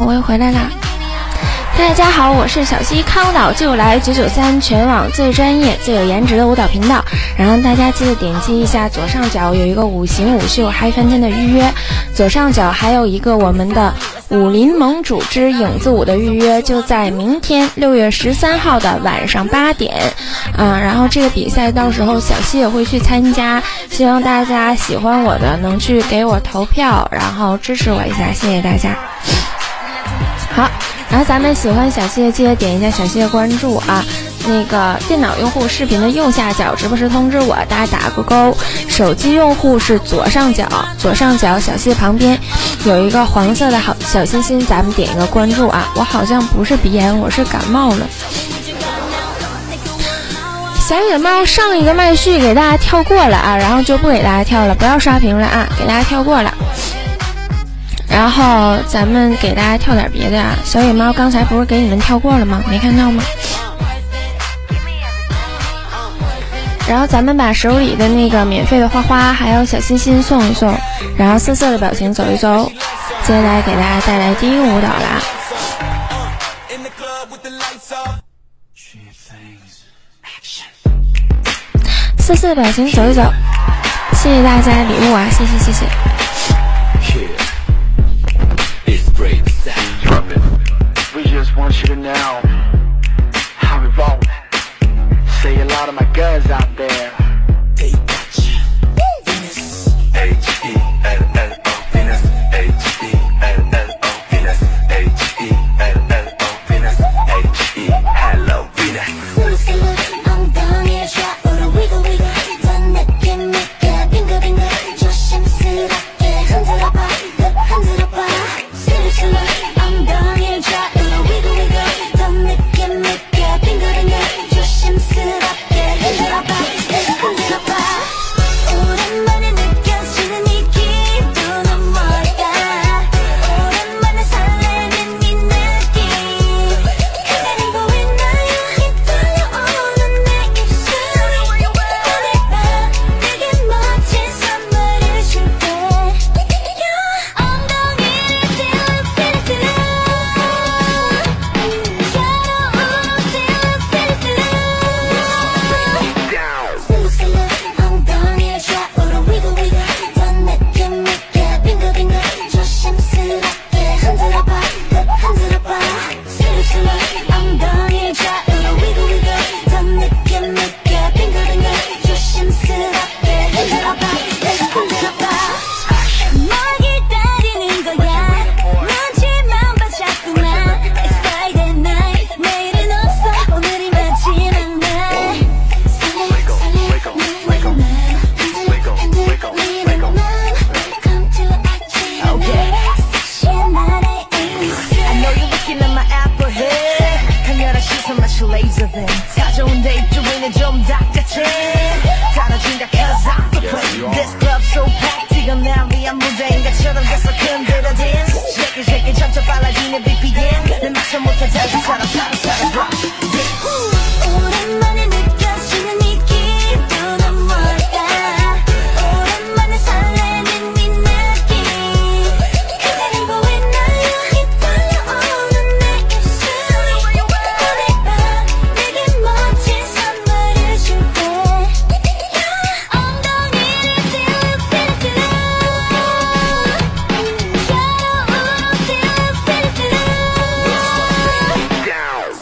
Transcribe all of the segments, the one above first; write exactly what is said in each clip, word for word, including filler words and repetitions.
我又回来啦！大家好，我是小西，康岛就来九九三，全网最专业、最有颜值的舞蹈频道。然后大家记得点击一下左上角有一个五行舞秀嗨翻天的预约，左上角还有一个我们的武林盟主之影子舞的预约，就在明天六月十三号的晚上八点啊。然后这个比赛到时候小西也会去参加，希望大家喜欢我的能去给我投票，然后支持我一下，谢谢大家。好，然后咱们喜欢小西的记得点一下小西的关注啊。那个电脑用户视频的右下角直播时通知我，大家打个勾。手机用户是左上角，左上角小西旁边有一个黄色的好小心心，咱们点一个关注啊。我好像不是鼻炎，我是感冒了。小野猫上一个麦序给大家跳过了啊，然后就不给大家跳了，不要刷屏了啊，给大家跳过了。然后咱们给大家跳点别的啊，小野猫刚才不是给你们跳过了吗？没看到吗？然后咱们把手里的那个免费的花花还有小心心送一送，然后色色的表情走一走，接下来给大家带来第一个舞蹈啦。色色的表情走一走，谢谢大家的礼物啊，谢谢谢谢。 We just want you to know how we roll. Say a lot of my guys out there. They got you. Venus. H E L L O. Venus. H E L L O. Venus. H E L L O. Venus. H E Hello Venus. 엉덩이에 좌우로 wiggle wiggle. 넌 느낌있게 빙글빙글. 조심스럽게 흔들어봐. 흔들어봐. 슬슬 엉덩이를 좌우로 wiggle wiggle. 넌 느낌있게 빙글빙글. 조심스럽게 흔들어봐. 흔들어봐. 오랜만에 느껴지는 이 기분은 뭘까? 오랜만에 설레는 이 느낌. 그대는 보이나요? 휘둘려오는 내 입술. 오늘 밤 내게 멋진 선물을 줄게. 엉덩이를 feel feel feel. 겨울을 feel feel feel. 슬슬 엉덩이를 좌우로 wiggle wiggle. 넌 느낌있게 빙글빙글. 조심스럽게 흔들어봐. 흔들어봐. 슬슬 엉덩이를 좌우로 wiggle wiggle. 넌 느낌있게 빙글빙글. 조심스럽게 흔들어봐. 흔들어봐. 뭘 기다리는 거야? 눈치만 봐 자꾸만. It's Friday night. 내일은 없어. 오늘이 마지막 날. 설레 설레 내는 맘. 흔들어 흔들어 내는 맘. Come to action. 섹시한 나의 에이스. I know you're looking at my apple head. 강렬한 시선 마치 laser beam. 사좋은 데 입주인은 좀 닦아채. 달아진다 cause I'm the play. This club so packed. 이건 난 위한 무대인 것처럼 계속 흔들어 dance. Shake it shake it 점점 빨라지는 비피엠. 내 맞춰 못한 자기처럼 살아 살아 rock. 오랜만에 느껴지는 이 기분은 뭘까? 오랜만에 설레는 이 느낌. 그대는 보이나요? 휘둘려오는 내 입술. 오늘 밤 내게 멋진 선물을 줄게. 엉덩이를 feel feel feel. 겨울을 feel feel feel.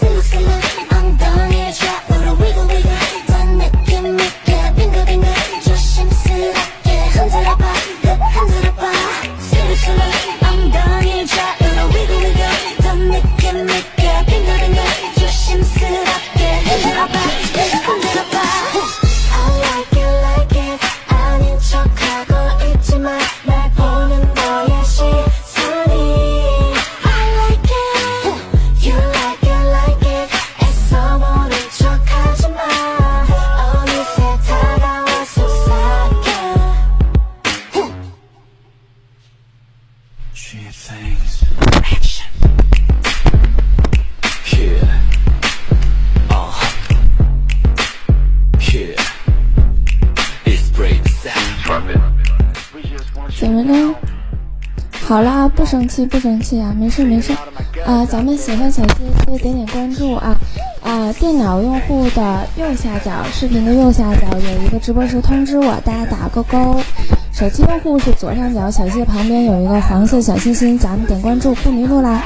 好啦，不生气不生气啊，没事没事。啊、呃，咱们喜欢小溪可以点点关注啊。啊、呃，电脑用户的右下角，视频的右下角有一个直播时通知我，大家打勾勾。手机用户是左上角小溪旁边有一个黄色小心心，咱们点关注不迷路啦。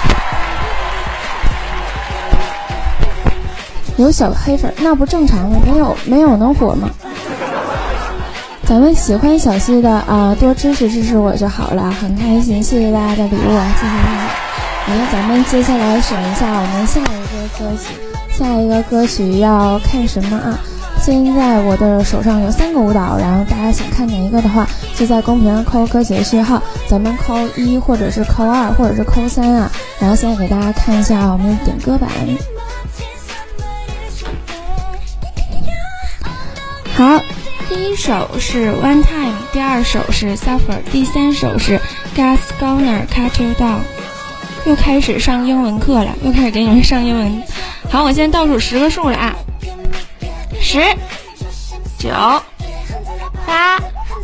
有小黑粉那不正常吗？没有没有能火吗？咱们喜欢小溪的啊、呃，多支持支持我就好了，很开心，谢谢大家的礼物啊，谢谢大家。然后咱们接下来选一下我们下一个歌曲，下一个歌曲要看什么啊？现在我的手上有三个舞蹈，然后大家想看哪一个的话，就在公屏上扣歌曲的序号，咱们扣一或者是扣二或者是扣三啊。然后现在给大家看一下我们的点歌版。好，第一首是 One Time， 第二首是 Suffer， 第三首是 Gas Gonna Cut You Down。 又开始上英文课了，又开始给你们上英文。好，我现在倒数十个数了啊，十、九、八、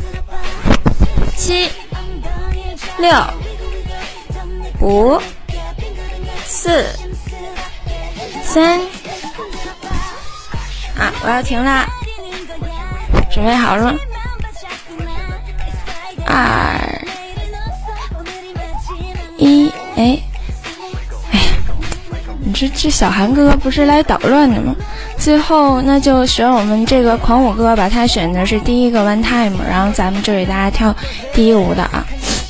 七、六、五、四、三，啊，我要停了。准备好了吗？二一，哎，哎呀，你这这小韩哥不是来捣乱的吗？最后那就选我们这个狂舞哥吧，他选的是第一个 One Time， 然后咱们就给大家跳第一舞的啊。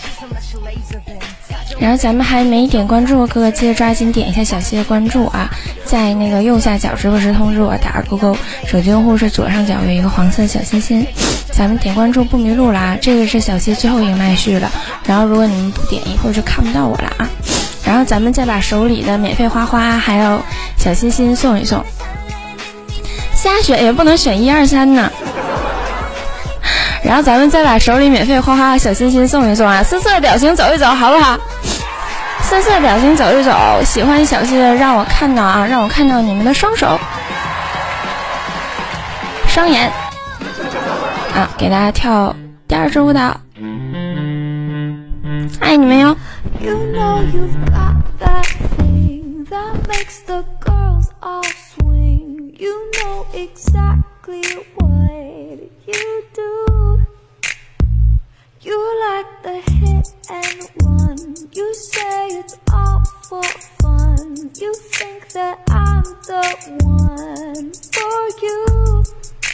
然后咱们还没点关注的哥哥，记得抓紧点一下小溪的关注啊，在那个右下角直播时通知我，打个勾勾。手机用户是左上角有一个黄色小心心，咱们点关注不迷路了啊。这个是小溪最后一个麦序了，然后如果你们不点，一会儿就看不到我了啊。然后咱们再把手里的免费花花还有小心心送一送，瞎选也不能选一二三呢。然后咱们再把手里免费花花小心心送一送啊，色色表情走一走好不好？色色表情走一走，喜欢小溪的让我看到啊，让我看到你们的双手双眼啊，给大家跳第二支舞蹈，爱你们哟。 You know you've got that thing that makes the girls all swing. You know exactly what you do. You like the hit and run. You say it's all for fun. You think that I'm the one for you.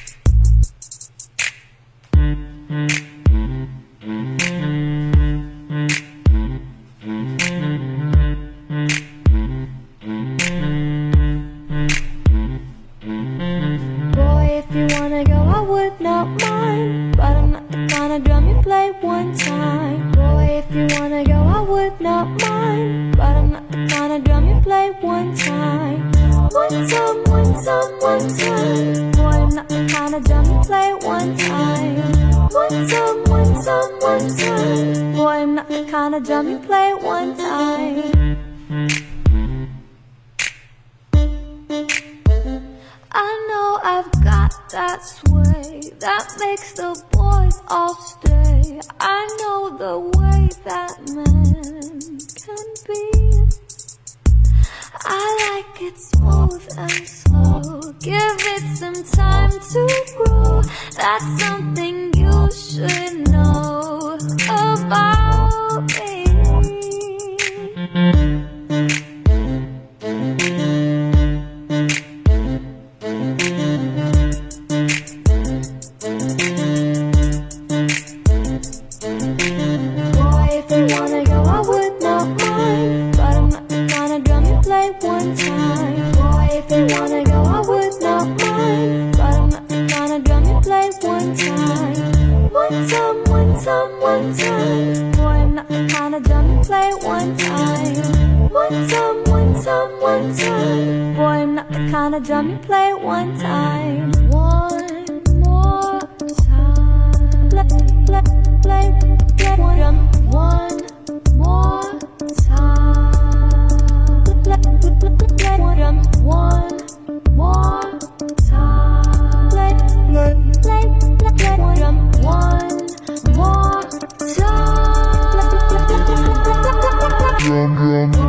Boy, if you wanna go, I would not mind, but I'm not the kind of drum you play one time. Boy, if you wanna go, I would not mind, but I'm not the kind of drum you play one time. One time, one time, one time. Boy, I'm not the kind of drum you play one time. One time, one time, one time. Boy, I'm not the kind of drum you play one time. I know I've got that sway that makes the boys all stay. I know the way that men can be. I like it smooth and slow. Give it some time to grow. That's something you should know about me. Drum you play one time, one more time. Play, play, play, play drum one more time. Play, play, play drum one more time. Play, play, play, play drum one more time.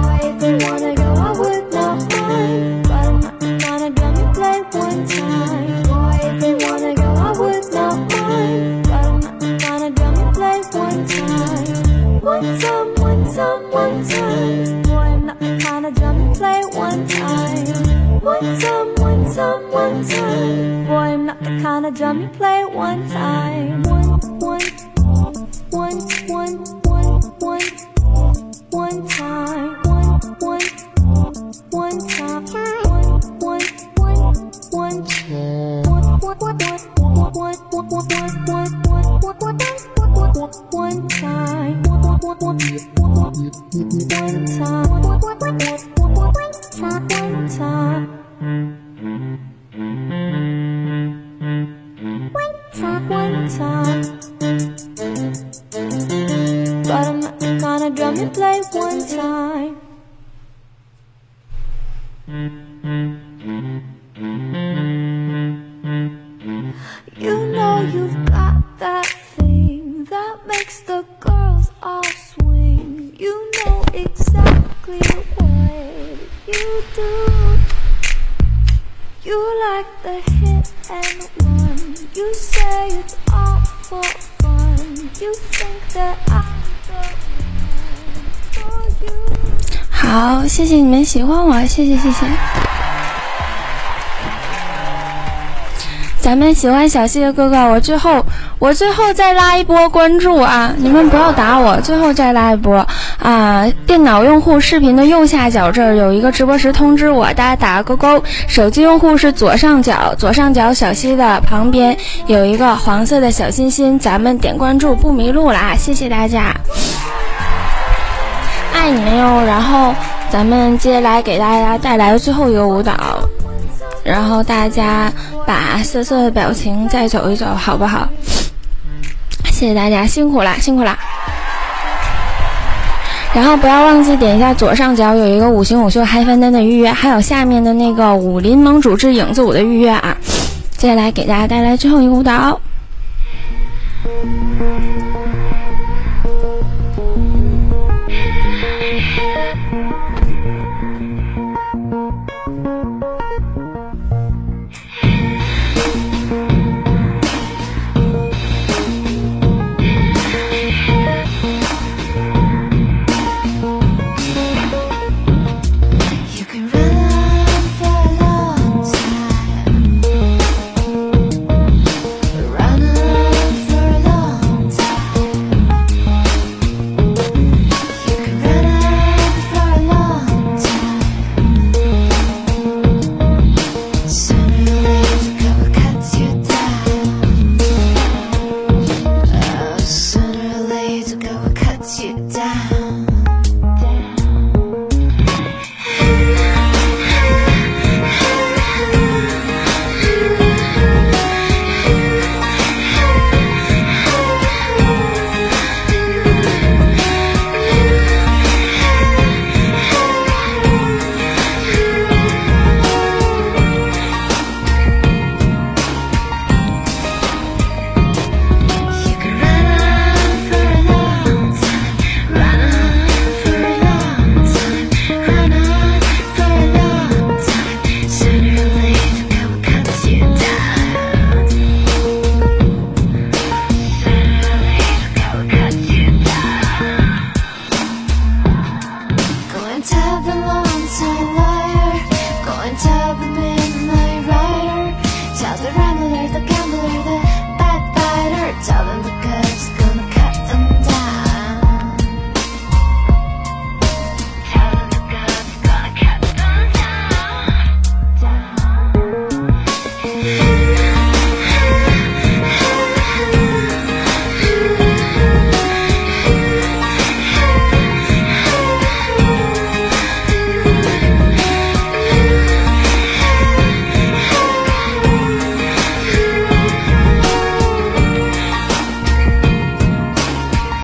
Boy, if you wanna go, I would not mind, but I'm not the kind of drum you play one time. Boy, if you wanna go, I would not mind, but I'm not the kind of drum you play one time. One time, one time, one time. Boy, I'm not the kind of drum you play one time. One time, one time, one time. Boy, I'm not the kind of drum you play one time. One, one, one, one, one, one, one time. One, one, one time. One, one, one, one, one, one, one, one, one, one, one time. One, one, one, one time. One time. One time. But I'm not the kind of drum you play one time. You know you've got that thing that makes the girls all swing. You know exactly what you do. You like the hit and run. You say it's all for fun. You think that I'm the one for you. 好，谢谢你们喜欢我，谢谢谢谢。咱们喜欢小溪的哥哥，我最后我最后再拉一波关注啊！你们不要打我，最后再拉一波啊！电脑用户视频的右下角这儿有一个直播时通知我，大家打个勾勾。手机用户是左上角，左上角小溪的旁边有一个黄色的小心心，咱们点关注不迷路啦！谢谢大家，爱你们哟！然后咱们接下来给大家带来最后一个舞蹈。然后大家把色色的表情再走一走好不好？谢谢大家，辛苦啦辛苦啦。然后不要忘记点一下左上角有一个五行五秀嗨翻单的预约，还有下面的那个武林盟主之影子舞的预约啊。接下来给大家带来最后一个舞蹈。